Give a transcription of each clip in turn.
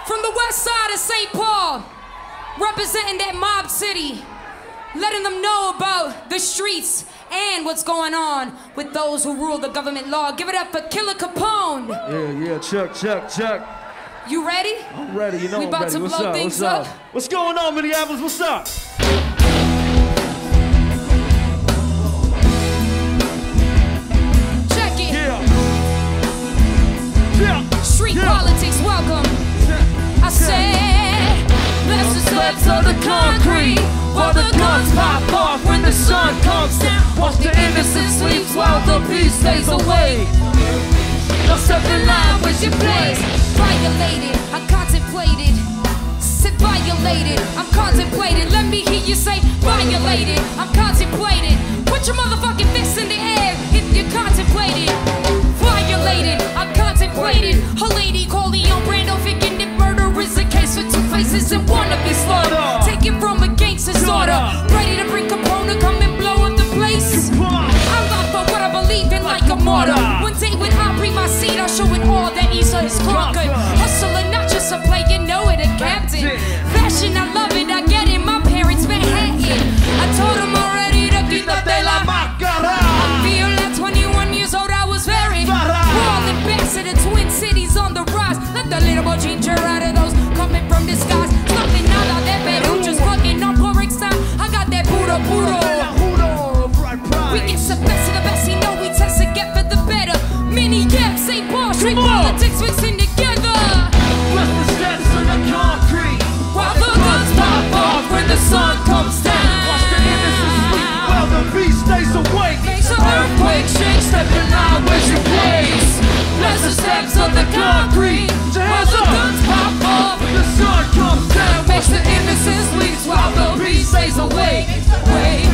From the west side of St. Paul, representing that mob city, letting them know about the streets and what's going on with those who rule the government law. Give it up for Killer Capone. Yeah, check. You ready? I'm ready, you know we I'm about ready. to blow things up. What's going on, Minneapolis? What's up? Check it. Yeah. Street politics, welcome. I said, bless the steps of the concrete while the guns pop off when the sun comes down. Watch the innocent sleeps while the peace stays away. Don't step in line with your place. Violated, I contemplated. Said violated, I'm contemplating. Let me hear you say violated, I'm contemplating. Put your motherfucking fists in the air if you're contemplating. Violated, I'm contemplating. A lady calling on Brando, thinking that murder is a case for two faces and one to be slaughtered. Taken from a gangster's order, ready to bring Capone to come and blow up the place. I'm not for what I believe in like a martyr. One day when I bring my seat, I'll show it all that Esau is conquered. Hustler, not just a player, you know it, a captain. Fashion, I love it, I get it, my parents Manhattan. I told them already to quítate la máscara. I feel like 21 years old, I was very crawling back to the Twin Cities on the rise. Let the little boy ginger out of those coming from the skies. Nothing nada de Peru, just fucking on Porex time. I got that puro. We get the best of the best, you know we test to get for the better. Minneapolis, St. Paul, street politics mixing together. Bless the steps of the concrete while the guns pop off when the sun comes down. Watch the innocent sleep while the beast stays awake. Makes an earthquake shake, stepping out with your place. Bless the steps of the concrete while the guns pop off when the sun comes down. Makes the innocent sleep while the beast stays awake. Wait.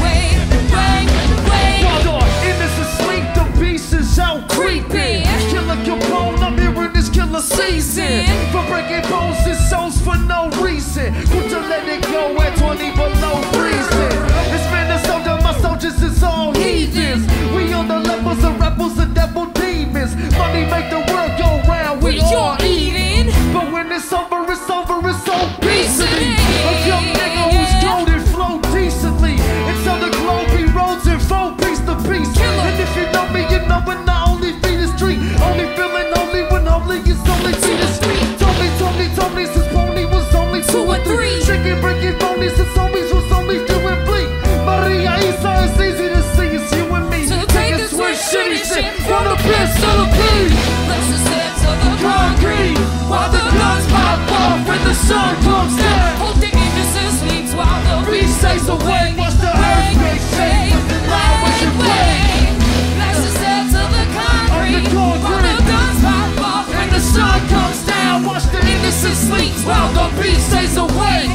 While the innocent sleep, the beast is out creeping. Killer Capone, I'm hearing this killer season. For breaking bones and souls for no reason. Put to let it go at 20 below freezing. It's Minnesota, my soldiers is all heathens. We on the levels of rebels and devil demons. Money make the world go round, we all eating. But when it's over, it's obesity. A young nigga who's gold and flow decently. Until the globe be roads and four piece to piece. And if you know me, you know when I only feed the street. Only feeling holy when holy is only feed the street. Told me since pony was only 2 or 3. Chicken breaking ponies since homies was only few and bleak. Maria Isa is easy to see, it's you and me. So take this switch shitty shit from the piss to the pee. Bless the steps of the concrete while the guns pop off when the sun comes down. Hope the innocent sleeps while the beast stays awake. Watch the earthquake shake with the loud with your way. Bless the steps of the concrete while the guns pop off when the sun comes down. Watch the innocent sleeps while the beast stays awake.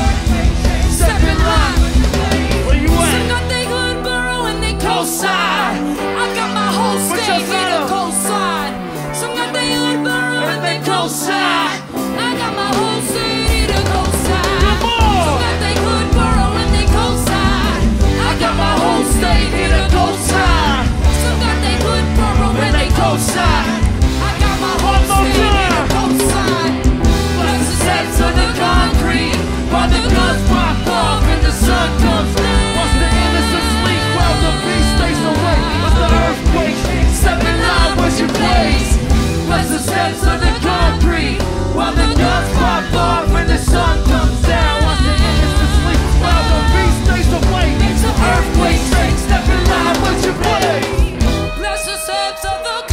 Step in line. Where you at? Some got they hood borough and they cosign. I got my whole state here to cosign. Some got they hood borough and they cosign. I got my whole state here to cosign. Some got they hood borough and they cosign. I got my whole state here to cosign. Some got they hood borough and they cosign. I got my whole state here to cosign. Bless the steps of the concrete while the guns pop off and the sun comes down. Watch the innocent sleep while the beast stays awake. Watch the earthquake stepping out with your place. Bless the steps of the concrete while the guns pop off when the sun comes down. Watch the innocent sleep while the beast stays awake. Earthquake shake, stepping out with your place. Bless the steps of the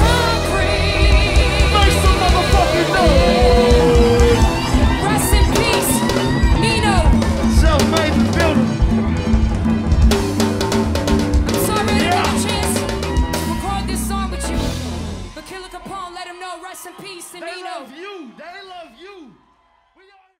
concrete. Make some motherfucking noise. Rest in peace, Nino. Self-made in the building. I'm sorry I didn't get a chance to record this song with you. But Killer Capone, let him know, rest in peace, and They Nino. love you. They love you.